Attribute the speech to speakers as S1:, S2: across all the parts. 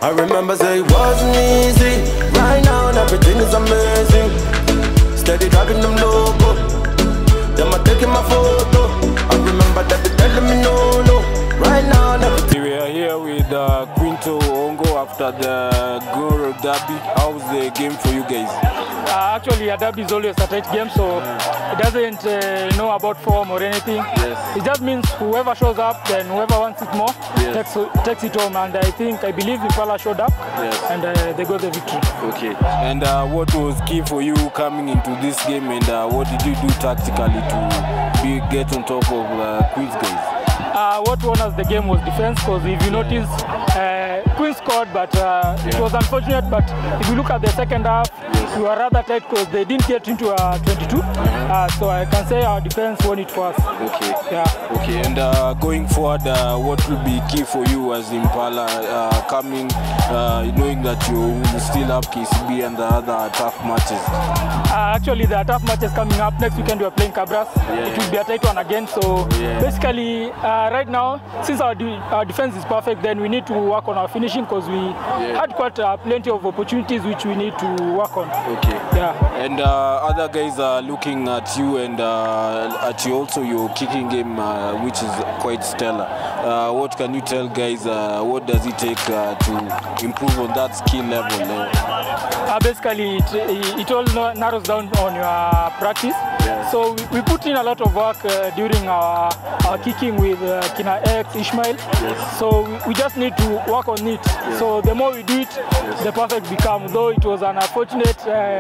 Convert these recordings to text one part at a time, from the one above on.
S1: I remember say it wasn't easy. Right now everything is amazing. Steady driving them loco. Them are taking my photo. I remember that they telling me no. Right now everything.
S2: We are here with Quinto Ongo after the Goro derby. How's the game for you guys?
S3: Actually, a derby is always a tight game, so it doesn't know about form or anything.
S2: Yes.
S3: It just means whoever shows up, then whoever wants it more, takes it home. And I believe Impala showed up, and they got the victory.
S2: Okay. And what was key for you coming into this game, and what did you do tactically to get on top of Queen's guys?
S3: What won us the game was defense, because if you notice, Queen scored, but it was unfortunate. But if you look at the second half, we were rather tight because they didn't get into 22. So I can say our defense won it for us.
S2: Okay.
S3: Yeah.
S2: Okay. And going forward, what will be key for you as Impala coming, knowing that you still have KCB and the other tough matches?
S3: Actually, the tough matches coming up next weekend. We are playing Cabras. It will be a tight one again. So basically, right now, since our defense is perfect, then we need to work on our finishing, because we had quite plenty of opportunities which we need to work on.
S2: Okay.
S3: Yeah.
S2: And other guys are looking at you, and at you also your kicking game, which is quite stellar. What can you tell guys? What does it take to improve on that skill level?
S3: Basically, it all narrows down on your practice. So we put in a lot of work during our kicking with Kina X, Ishmael. So we just need to work on it. So the more we do it, the perfect becomes. Though it was an unfortunate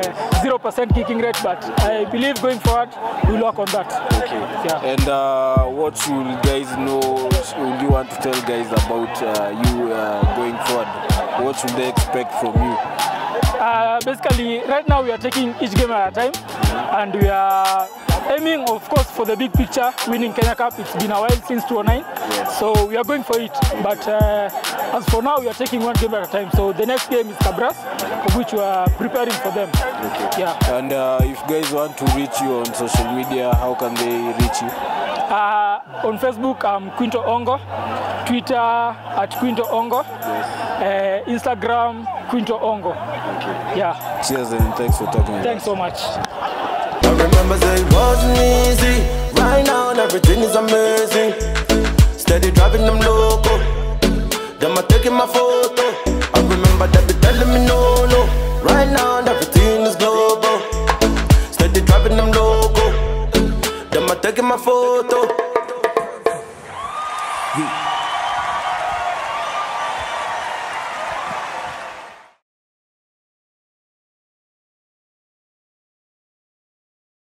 S3: 0% kicking rate, but I believe going forward we'll work on that.
S2: Okay. Yeah. And what should guys know? Would you want to tell guys about you going forward? What should they expect from you?
S3: Basically, right now we are taking each game at a time, and we are aiming, of course, for the big picture, winning Kenya Cup. It's been a while since 2009, so we are going for it. But as for now, we are taking one game at a time. So the next game is Cabras, of which we are preparing for them.
S2: Okay.
S3: Yeah.
S2: And if guys want to reach you on social media, how can they reach you?
S3: On Facebook, I'm Quinto Ongo. Twitter at Quinto Ongo. Instagram, Quinto Ongo.
S2: Okay.
S3: Yeah.
S2: Cheers and thanks for talking.
S3: Thanks so much.
S1: I remember say it wasn't easy. Right now everything is amazing. Steady driving them loco. Them are taking my photo.